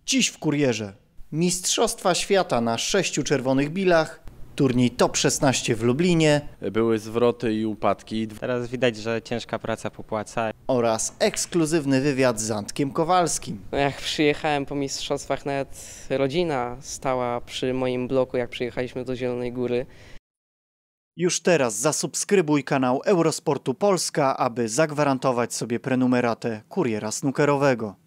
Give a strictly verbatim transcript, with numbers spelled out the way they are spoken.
Dziś w Kurierze Mistrzostwa Świata na sześciu czerwonych bilach, turniej top szesnaście w Lublinie. Były zwroty i upadki. Teraz widać, że ciężka praca popłaca. Oraz ekskluzywny wywiad z Antkiem Kowalskim. No jak przyjechałem po mistrzostwach, nawet rodzina stała przy moim bloku, jak przyjechaliśmy do Zielonej Góry. Już teraz zasubskrybuj kanał Eurosportu Polska, aby zagwarantować sobie prenumeratę Kuriera Snookerowego.